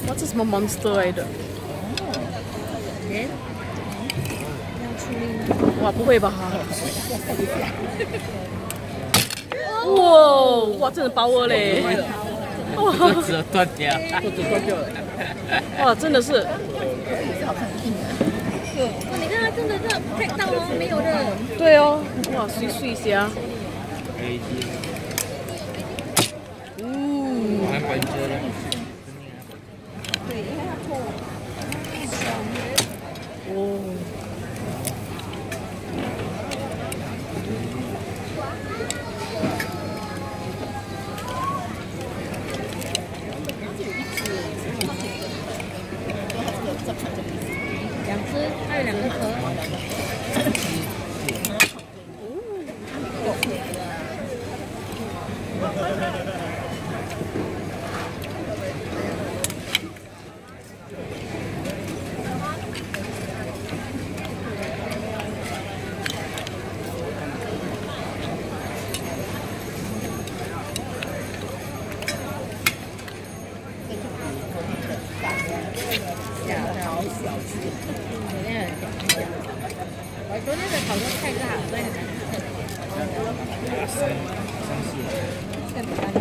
哇，这什么 monster 来的？哇，不会吧？哇哇，真的包了嘞！哇， 脖子断掉，脖子断掉了。 哇，真的是。 哇，你看它真的这样看到哦，没有的。 对哦，哇，水虾。 我还关车了。 对，因为它破了。 哦。 2只，还有2个壳。我昨天的烤肉太辣，所以很难吃。 3、4。